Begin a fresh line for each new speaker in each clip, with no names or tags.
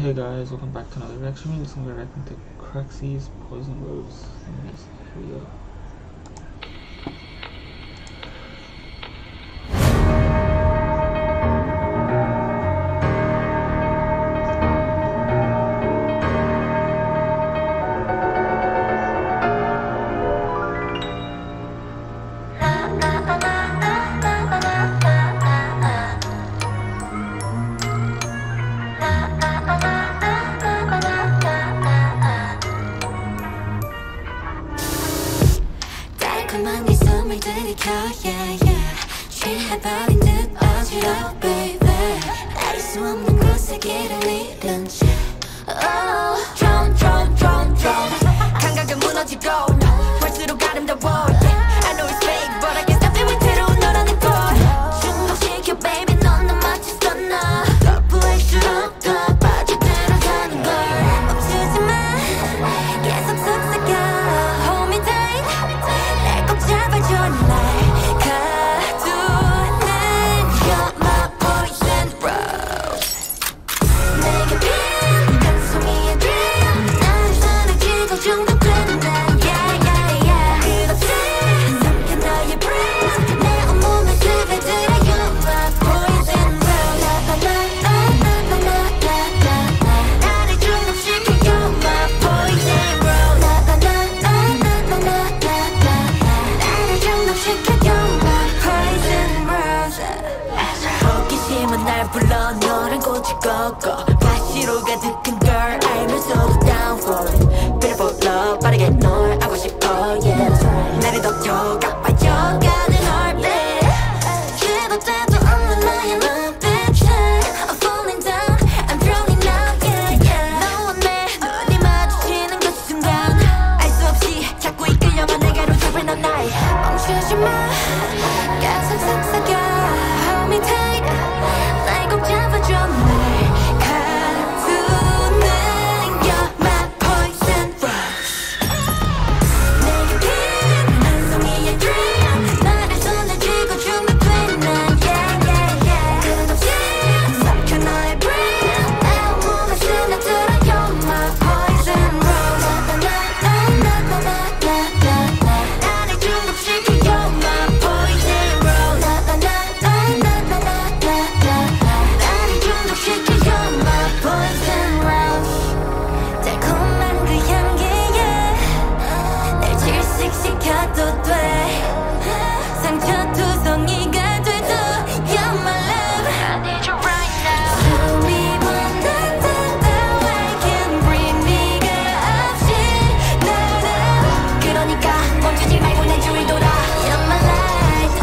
Hey guys, welcome back to another reaction. This is going to be reacting to CRAXY's Poison Rose. Here we go.
달콤한 네 숨을 들이켜 yeah yeah 취해버린 듯 어지러워 baby 알 수 없는 곳에 길을 잃은 채 oh drown drown drown drown 감각은 무너지고 볼수록 아름다워 yeah I know it's fake but I can't stop it with 새로운 너라는 걸 중독시켜 baby 넌 나 맞췄어 나 거부할수록 더 빠져들어가는 걸 멈추지 마 계속 속삭여 hold me tight 날 꼭 잡아줘 날 가두는 You're my poison rose 내게 피한 한 송이의 dream 나를 사랑지고 중독되는 난 yeah yeah yeah 끝없이 삼켜 너의 breath 내 온몸에 스며들어 You're my poison rose 나를 중독시켜 You're my poison rose 나를 중독시켜 You're my poison rose 호기심은 날 불러 너란 꽃을 꺾어 가시로 가득한 걸 알면서도 down for it Beautiful love 빠르게 널 알고 싶어 yeah 나를 덮쳐가 빠져가는 heartbeat 기도 때도 없는 나의 눈빛에 I'm falling down I'm drowning now yeah yeah 너와 내 눈이 마주치는 그 순간 알 수 없이 자꾸 이끌려만 내게로 잡을 넌 날 멈추지 마 계속 속삭여 hold me tight 날 꼭 잡아줘 날 가두는 You're my poison rose 내게 피한 한 송이의 dream 나를 손에 쥐고 중독되는 난 yeah yeah yeah 끝없이 삼켜 너의 breath 내 온몸에 스며들어 You're my poison rose 나를 중독시켜 You're my poison rose 나를 중독시켜 You're my poison rose 달콤한 그 향기에 날 질식시켜도 돼 상처투성이가 돼도 You're my love I need you right now 숨이 멎는데도 I can't breathe 네가 없이 너를 그러니까 멈추지 말고 내 주위를 돌아 You're my light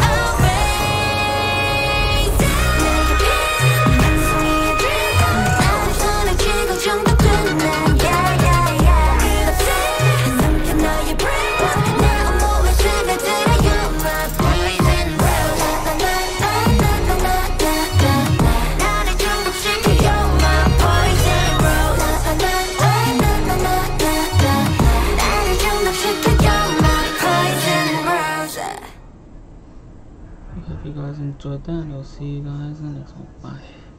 always 내게 피한 한 송이의 dream 나를 손에 쥐고 중독되는 난 yeah yeah yeah 끝없이 삼켜 너의 breath 내 온몸에 스며들어 You're my poison rose 나를 중독시켜 You're my poison rose 나를 중독시켜 You're my poison rose
I hope you guys enjoyed that and I'll see you guys in the next one. Bye.